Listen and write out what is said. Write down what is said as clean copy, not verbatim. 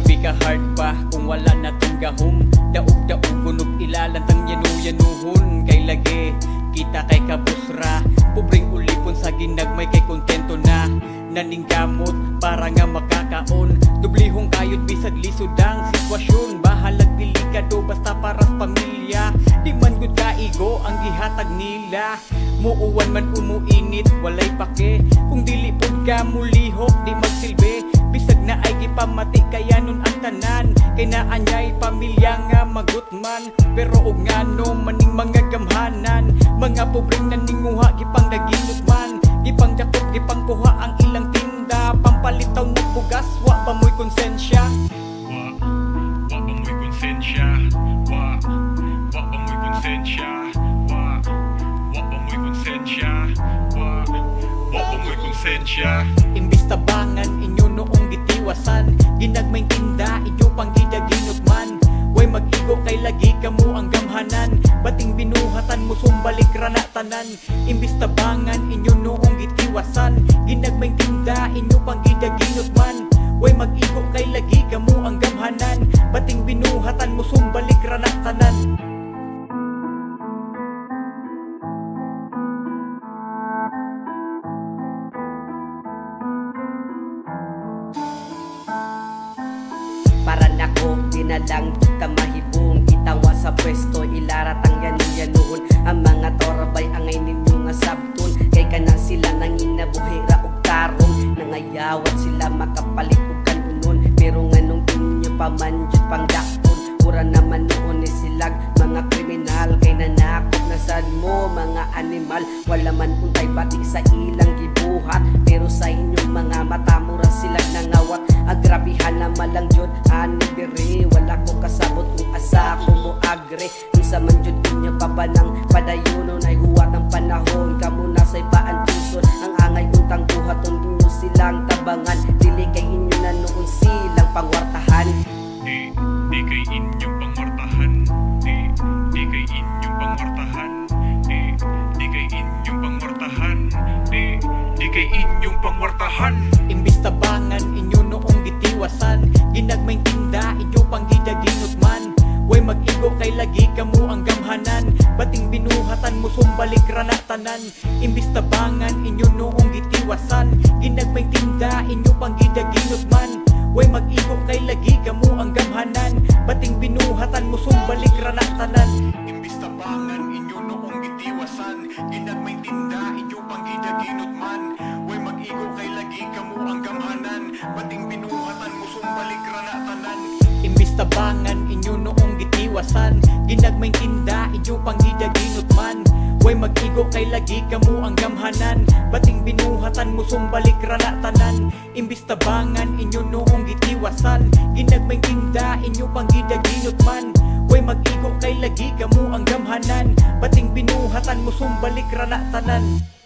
Grabe ka hard pa kung wala na tong gahom. Daog-daog gunog ilalantang yanu-yanuhon. Kay lagi kita kay kabusra, pobreng ulipon sa ginagmay kay kontento na naningkamot para nga makakaon. Dublihong kayod bisag lisod ang sitwasyon. Bahalag delikado basta paras pamilya. Di man gud kaigo ang gihatag nila. Muuwan man umuinit walay pake. Kung dili pod ka mulihok di magsilbi. Bisag na ay gipamati kaya nun ang tanan. Kay naanyay pamilya nga magutman. Pero og ngano maning mga gamhanan. Mga pobreng naninguha gipang naginot man. Gipang jakot gipang kuha ang ilang tinda. Pampalitaw ng bugas wa pa mo'y konsensya. Wa pa mo'y konsensya. Wa pa mo'y konsensya. Wa pa mo'y konsensya. Wa pa mo'y konsensya. Imbis tabangan inyo noong gitiwasan. Ginagmay tinda inyo pang gidaginot man. Way mag-igo kay lagi kamo ang gamhanan. Bating binuhatan mo sumbalik ranatanan. Imbis tabangan inyo noong gitiwasan. Ginagmay tinda inyo pang gidaginot man. Way mag-igo kay lagi kamo ang gamhanan. Bating binuhatan mo sumbalik ranatanan. Para nako, dinalang ka mahibong. Itawa sa pwesto, ilaratang yanuyanuon. Ang mga torabay, angay ninyo nga sabton. Kay kanang sila nanginabuhira og tarong. Nangayawat sila makapalit og kanunon. Pero nganong inyo pamanjud pangdakon. Mura naman noon ni silag mga kriminal. Kay nanakot na sad mo mga animal. Wala man untay pati sa ilang gibuhat. Pero sa inyong mga mata mura silag nangawat. Agrabihan na malang jud ani diri. Wala ko kasabot kung asa ko mo agre. Kung sa man jud inyo pabanang padayunon. Ay huwat ang panahon kamo na say paan tuson. Ang angay untang buhaton inyo silang tabangan. Dili kay inyo na noon silang pangwartahan. Di kay inyong pangwartahan. Di kay inyong pangwartahan. Di kay inyong pangwartahan. Di kay inyong pangwartahan. Imbis tabangan inyo noong gitiwasan. Ginagmay tinda inyo pang gidaginot man. Way mag-igo kay lagi kamo ang gamhanan. Bating binuhatan mo sumbalik ranatanan. Imbis tabangan inyo noong gitiwasan. Ginagmay tinda inyo pang gidaginot man. Way mag-igo kay lagi kamo ang gamhanan. Bating binuhatan mo sumbalik ranatanan. Imbis tabangan inyo noong gitiwasan. Ginagmay tinda inyo pang gidaginot man. Way mag-igo kay lagi kamo ang gamhanan. Bating binuhatan mo sumbalik ranatanan. Imbis tabangan inyo noong gitiwasan. Ginagmay tinda inyo pang gidaginot man. Way mag-igo kay lagi kamo ang gamhanan. Bating binuhatan mo sumbalik ranatanan. Imbis tabangan inyo noong gitiwasan. Ginagmay tinda inyo pang gidaginot man. Way mag-igo kay lagi kamo ang gamhanan. Bating binuhatan mo sumbalik ranatanan.